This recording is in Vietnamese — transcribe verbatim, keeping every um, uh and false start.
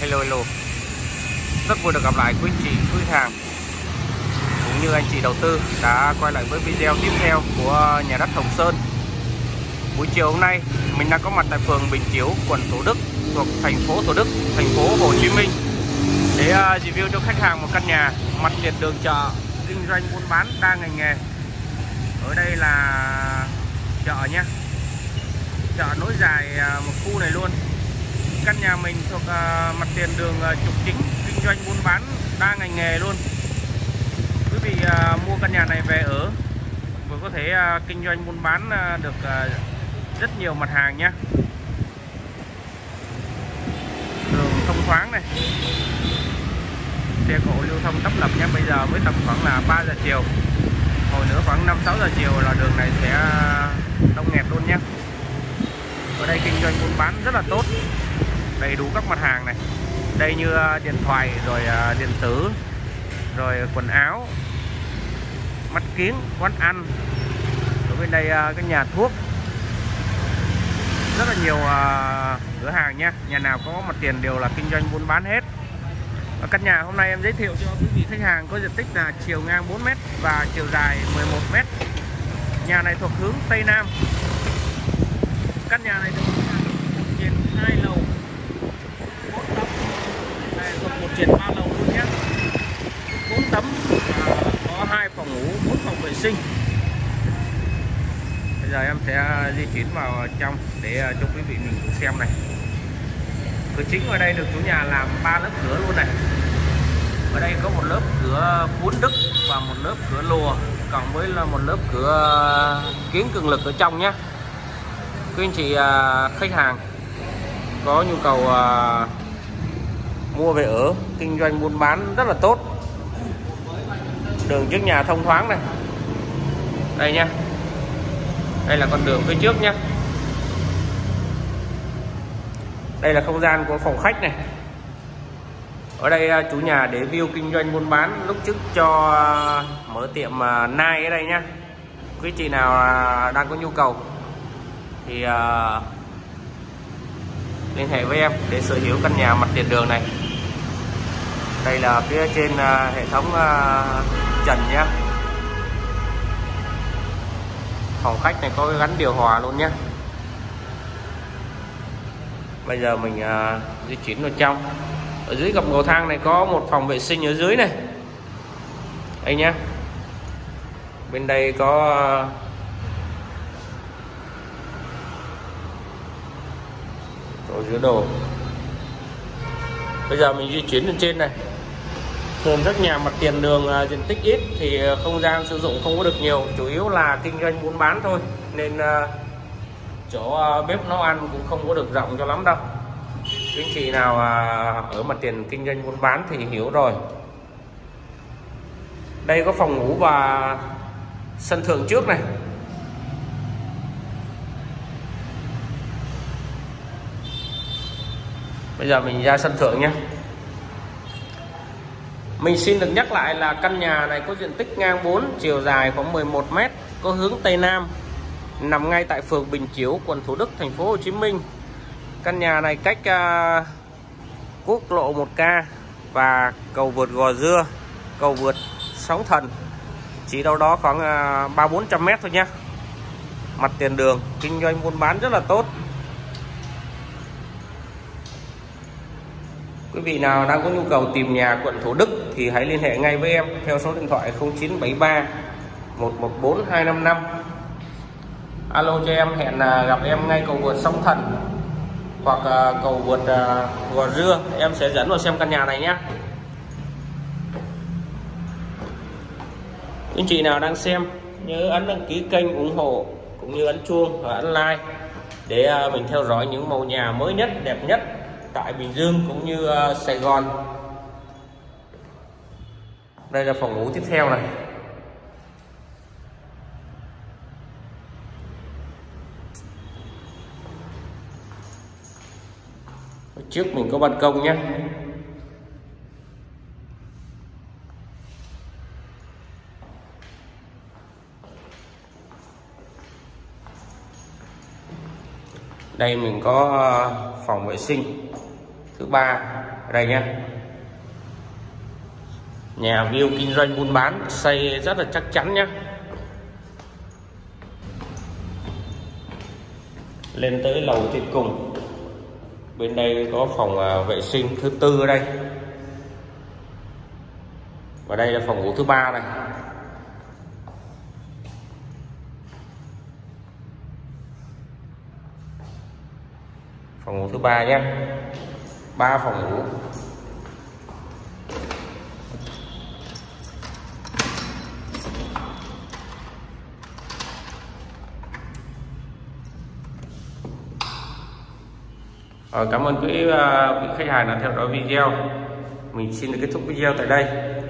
Hello hello. Rất vui được gặp lại quý anh chị, quý khách hàng cũng như anh chị đầu tư đã quay lại với video tiếp theo của nhà đất Hồng Sơn. Buổi chiều hôm nay mình đang có mặt tại phường Bình Chiểu, quận Thủ Đức, thuộc thành phố Thủ Đức, thành phố Hồ Chí Minh để review cho khách hàng một căn nhà mặt tiền đường chợ, kinh doanh buôn bán đa ngành nghề. Ở đây là chợ nhé, chợ nối dài một khu này luôn. Căn nhà mình thuộc uh, mặt tiền đường uh, trục chính, kinh doanh buôn bán đa ngành nghề luôn. Quý vị uh, mua căn nhà này về ở vừa có thể uh, kinh doanh buôn bán uh, được uh, rất nhiều mặt hàng nhé. Đường thông thoáng này, xe cộ lưu thông tấp nập nhé. Bây giờ mới tầm khoảng là ba giờ chiều, hồi nữa khoảng năm sáu giờ chiều là đường này sẽ đông nghẹt luôn nhé. Ở đây kinh doanh buôn bán rất là tốt, đầy đủ các mặt hàng này. Đây như điện thoại, rồi điện tử, rồi quần áo, mắt kiếng, quán ăn. Ở bên đây cái nhà thuốc, rất là nhiều cửa hàng nha. Nhà nào có mặt tiền đều là kinh doanh buôn bán hết. Và căn nhà hôm nay em giới thiệu cho quý vị khách hàng có diện tích là chiều ngang bốn mét và chiều dài mười một mét. Nhà này thuộc hướng Tây Nam. Căn nhà này được trên hai lầu, bốn tấm. Đây thuộc một trệt ba lầu luôn nhé, bốn tấm, và có hai phòng ngủ, bốn phòng vệ sinh. Bây giờ em sẽ di chuyển vào trong để cho quý vị mình cùng xem này. Cửa chính ở đây được chủ nhà làm ba lớp cửa luôn này. Ở đây có một lớp cửa cuốn Đức và một lớp cửa lùa, cộng với là một lớp cửa kiến cường lực ở trong nhé. Quý anh chị khách hàng có nhu cầu mua về ở, kinh doanh buôn bán rất là tốt. Đường trước nhà thông thoáng này. Đây nha, đây là con đường phía trước nhé. Đây là không gian của phòng khách này. Ở đây chủ nhà để view kinh doanh buôn bán, lúc trước cho mở tiệm nai ở đây nhá. Quý chị nào đang có nhu cầu thì uh, liên hệ với em để sở hữu căn nhà mặt tiền đường này. Đây là phía trên uh, hệ thống uh, trần nhé. Phòng khách này có gắn điều hòa luôn nhé. Bây giờ mình uh, di chuyển vào trong. Ở dưới gầm cầu thang này có một phòng vệ sinh ở dưới này. Đây nhé. Bên đây có uh, đồ rửa đồ. Bây giờ mình di chuyển lên trên này. Thường các nhà mặt tiền đường uh, diện tích ít thì không gian sử dụng không có được nhiều, chủ yếu là kinh doanh buôn bán thôi, nên uh, chỗ uh, bếp nấu ăn cũng không có được rộng cho lắm đâu. Quý anh chị nào uh, ở mặt tiền kinh doanh buôn bán thì hiểu rồi. Đây có phòng ngủ và sân thượng trước này. Bây giờ mình ra sân thượng nhé. Mình xin được nhắc lại là căn nhà này có diện tích ngang bốn, chiều dài khoảng mười một mét, có hướng Tây Nam, nằm ngay tại phường Bình Chiểu, quận Thủ Đức, thành phố Hồ Chí Minh. Căn nhà này cách uh, quốc lộ một K và cầu vượt Gò Dưa, cầu vượt Sóng Thần chỉ đâu đó khoảng uh, ba bốn trăm mét thôi nhé. Mặt tiền đường, kinh doanh buôn bán rất là tốt. Quý vị nào đang có nhu cầu tìm nhà quận Thủ Đức thì hãy liên hệ ngay với em theo số điện thoại không chín bảy ba một một bốn hai năm năm. Alo cho em, hẹn gặp em ngay cầu vượt Sóng Thần hoặc cầu vượt Gò Dưa, em sẽ dẫn vào xem căn nhà này nhé. Anh chị nào đang xem nhớ ấn đăng ký kênh ủng hộ cũng như ấn chuông và ấn like để mình theo dõi những mẫu nhà mới nhất, đẹp nhất tại Bình Dương cũng như uh, Sài Gòn. Đây là phòng ngủ tiếp theo này. Ở trước mình có ban công nhé. Đây mình có phòng vệ sinh. thứ ba ở đây nhé. Nhà view kinh doanh buôn bán xây rất là chắc chắn nhé. Lên tới lầu trên cùng. Bên đây có phòng vệ sinh thứ tư ở đây. Và đây là phòng ngủ thứ ba này. Phòng ngủ thứ ba nhé. Ba phòng ngủ. Rồi, cảm ơn quý, uh, quý khách hàng đã theo dõi video. Mình xin được kết thúc video tại đây.